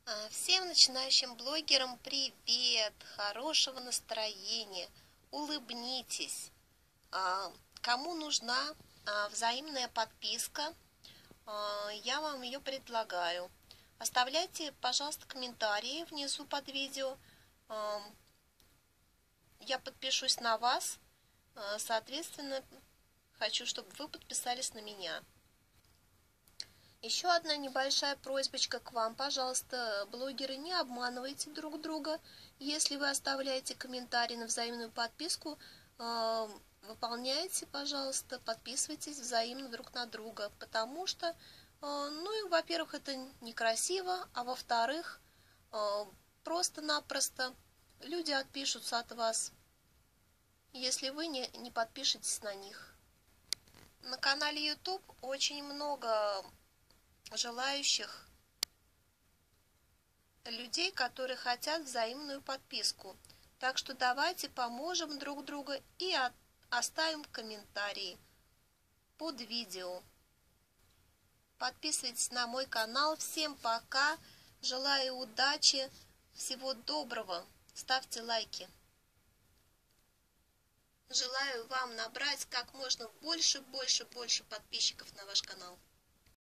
Всем начинающим блогерам привет, хорошего настроения, улыбнитесь. Кому нужна взаимная подписка, я вам ее предлагаю. Оставляйте, пожалуйста, комментарии внизу под видео. Я подпишусь на вас, соответственно, хочу, чтобы вы подписались на меня. Еще одна небольшая просьбочка к вам. Пожалуйста, блогеры, не обманывайте друг друга. Если вы оставляете комментарий на взаимную подписку, выполняйте, пожалуйста, подписывайтесь взаимно друг на друга. Потому что, во-первых, это некрасиво, а во-вторых, просто-напросто люди отпишутся от вас, если вы не подпишетесь на них. На канале YouTube очень много желающих людей, которые хотят взаимную подписку. Так что давайте поможем друг другу и оставим комментарии под видео. Подписывайтесь на мой канал. Всем пока. Желаю удачи. Всего доброго. Ставьте лайки. Желаю вам набрать как можно больше подписчиков на ваш канал.